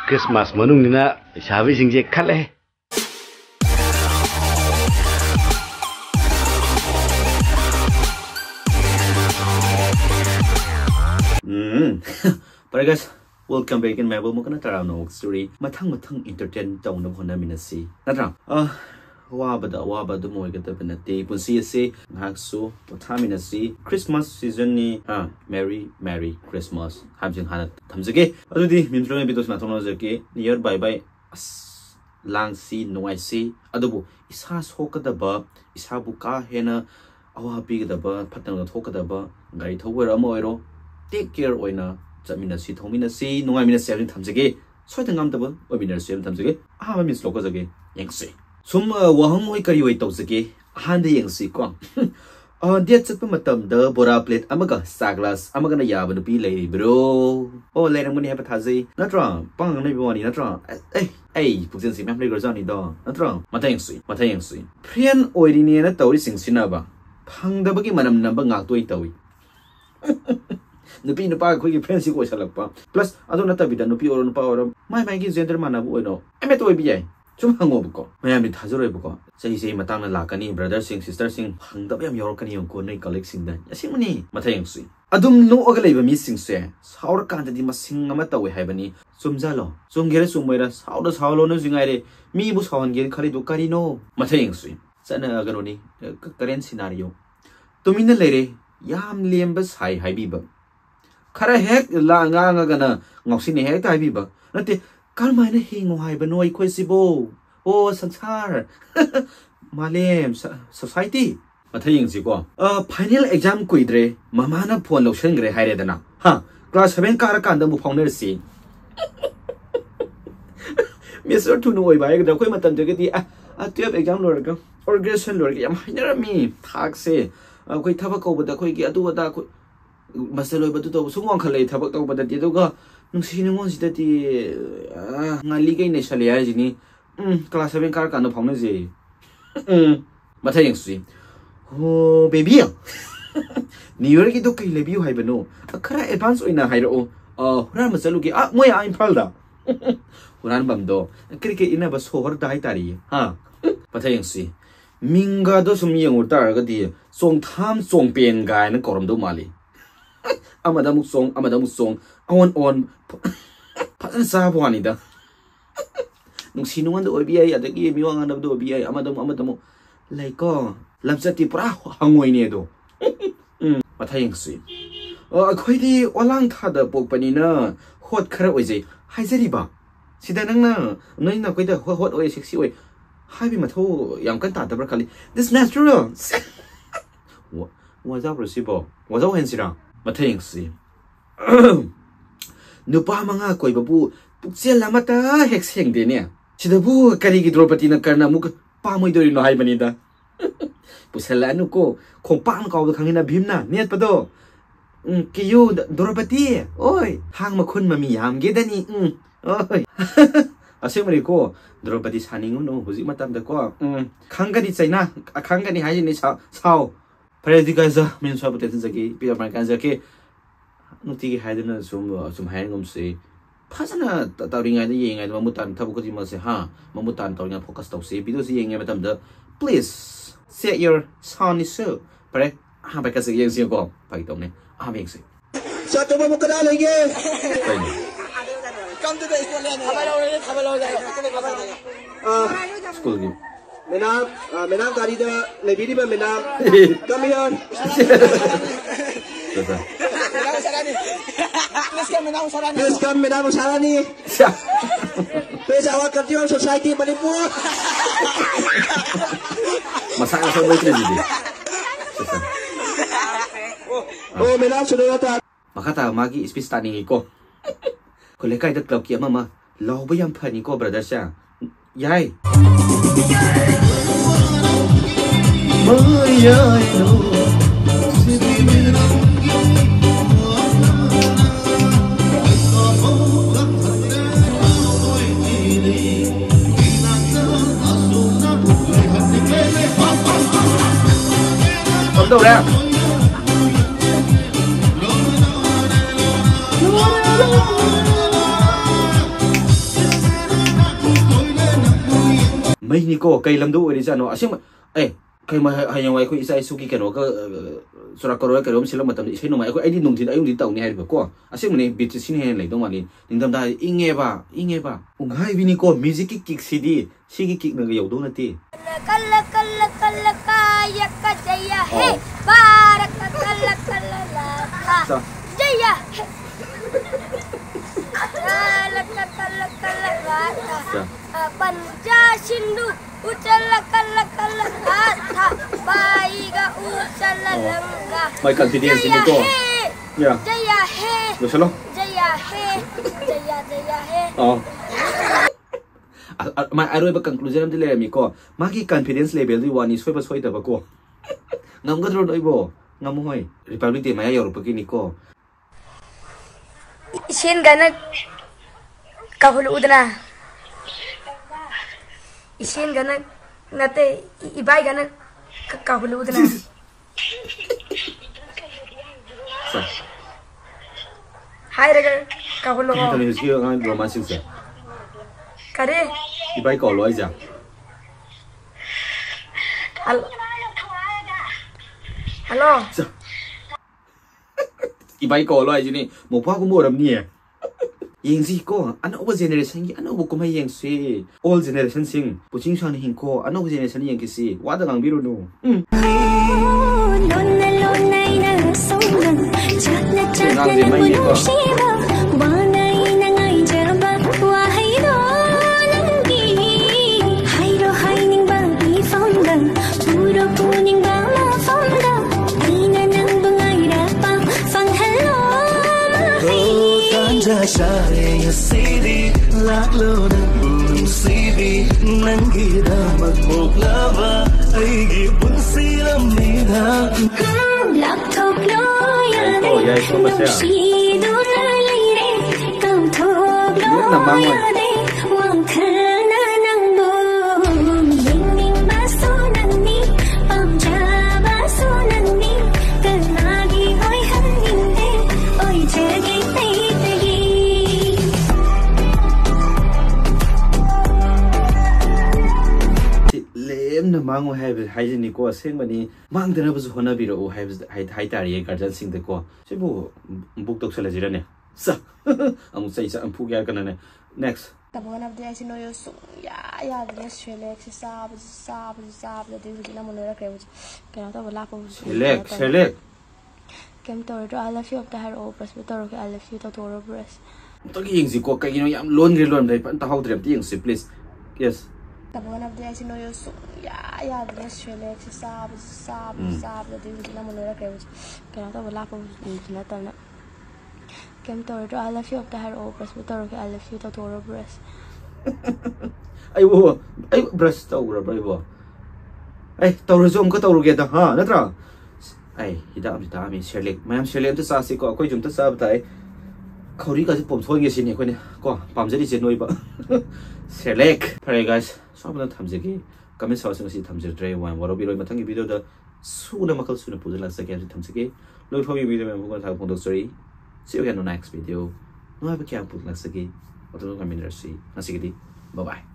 Christmas manung nina shabi singje khale But guys, welcome back in my world. Mo kana tara no story. Mathang entertain tong no hona minasi. Natra. Wabada mo igata penati. Punsi se ngakso pothaminasi. Christmas season ni Merry Christmas. Hamjin hana thamjage. Adudi mimtro bitos na thongno jake. Near bye lang si noai si. Adubu isa sokadaba isa buka hena awa bigdaba patang thokadaba gari thowera mo oiro. Take care oina. Jaminasi thongminasi nungaminasi abin thamjage soitang amdaba ominasi abin thamjage ahama mis loko jage yengse sum wahang hoi kari hoi tawjage hande yengsi ko dia chatpa matam da bora plate amaga saglas amaga na yaba nupi lei bro leirang mani haba thajai natra pang nei bawani natra pukjen si mem lei gorjani do natra mata yengsi friend oirini na tawri singsina ba phangdabagi manam namba ngaktoi tawi Nupi nupa ko ki friends ko salakpa plus ado na tabida nupi oro nupa oro mai ki gender manabu oino eme to bi chum hangob ko mayam ni thajoro ko sei matang na lakani brother sing sister sing hangda yam yor kani ko nei colleague sing da yasimuni mathayang sui adum no oga leiba mi sing se saur kan di masing ama tawe haibani sumjalo sumgere sumoira saulo no jingai re mi bu sawan gen khali do kari no mathayang sui sana ganoni current scenario tumina leire yam lemba sai haibiba Kara hek la nga gana ngoksini hek tai biba nate kalmaina hingo haiba noi khoisibo sansar malem society mathaying si ko final exam kuidre mamana phone lotion gre haire dana class 7 kara kanda mu founder si Mr. Tu noi ba ga khoi matam de di 12 exam lor ga organization lor ga yam hainara mi thak se khoi thaba ko ba da khoi gi adu da Masalo ba to sungwang khalai thabak taw ba dati to ga nung sinungon sidati ngali kai ne saliya jini class 7 kar kan phawna je mathayeng sui baby new year ki to kai lebi hai bano khara advance oina hairo hura masalo ki moi I'm falda huran bam do cricket ina ba sohor dai tari mathayeng sui minga do sum yeng utar ga di song tham song pen ga na korom do mali Amada song on Patan Sabwani da Nung sinungan do OBI at the game you on the OBI Amadamo like Lamsati Pra hangway near do Mataying sweet quite olang tada book panina hot karawazi Haizeriba Sidananga no quite a hot way 60 way Happy Mato young canta the broccoli this natural was that reciprocal was all hensira Mathayang si Nupa mga koy babu Puksel lamata hekseng din niya Sidabu karigi dropati na karna muk Pamoy do rin no hay manida Pusala ano ko Kung paano ka ako kangina bhimna Niyat pa do Kiyo dropati Oy Hang makun mamiyam Gida ni Oy Asyong mali ko Dropati saningon no Huzik matamda ko Kangani chay na Kangani haji ni sao Paredi kaza min so putetin zaki pida man kan zaki nuti haidena sum haingom se phasana tawringa ni yenga mamutan thabu ko di ma se mamutan tawringa focus taw se video se yenga matam da please set your sound so pare ba ka se yeng se ko pai tong ne beng se sa to mo kada lege come to the school game Menam tadi dah lebih di menam. Come here. Please come menam sarani. Please awak kerja society Manipur. Masalah sama itu jadi. Menam sudah datang. Maka tak magi space tani ko. Kalau kau itu klub kiam mama, lau bayam pani ko brother saya. Yai. Không đâu ra. mấy ni cô cây lâm đu đi ra nó xem ê cây mà hay nhau ai cô isa suki cái nó cái sura coro cái đó mình mà tầm đi xem nó mà ai đi nung thì ai đi tàu này hay cô xem mình bị xin hay lại đâu mà đi nhưng tầm đây nghe ba hai vini cô music kick CD sigi kick nó cái đâu nè kalla kalla kalla kaya kajaya he barak kalla kalla la jaya kalla kalla kalla la panja sindu uchala kalla kalla tha baiga uchala langa mai confidence ni ko ya jaya he lo salo jaya he mà ai rồi bắt conclusion thì là mi co mà cái confidence level đi one is phải bắt tập co ngam cái rồi bo ngam hoi republic thì mày Europe cái ni co Isin gana kahulu udana Isin gana ngate ibai gana kahulu udana hai raga kahulu kita ni sih orang romantis sih kare ibai kau lo aja halo ibai kau lo aja ni mau apa aku mau ram ni yang sih ko anak apa generation ni anak bukan yang sih all generation sing pucing sana hing ko anak generation yang kisi wadah ngang biru no ngang di main ko Charashihe sidi laklo na bulong sidi nangida magmuklaba ay gipon sila mida laptop lo ya itu masih sido na lire kam thog lo yade wang khana nang bo ning ning baso nang ni pamja baso nang ni kanagi hoi han ning de oi chege na mango Haije ni ko seng bani mang dana bazu hona biro o hai tari garjan sing de ko sebu buk tok sala jira ne sa amu sai sa ampu ya kana ne next tabona abdi ai sino yo ya de Cerelac sab de dina monera creu kana ta bola po Cerelac kem to I love you of the hair o pres to I love you to Toururo press to gi ying ko ka gino yam lon dai pan ta haw drem ti ying si please yes tabona abdi ai sino yo ya de Cerelac sab de dina monera creu kana ta bola po dina ta na kem to I love you of the hair o pres to I love you to Toururo press ai brush tau ra bai bo ai tau ro jom ko tau ro ge da ha na tra ai hida am ta mi Cerelac mayam Cerelac ta sa si ko koi jum ta sa tai khori ka pom thoi nge sin ne ko ne ko pam jari je Noiba Cerelac pare guys so na tham je ki comment section si tham je dre wan waro bi roi mathang gi video da su na makal su na pujala sa ke tham je ki loi phawi video me ko tha pong do story see you again on next video no have a camp put la sa ki otro comment si na si bye bye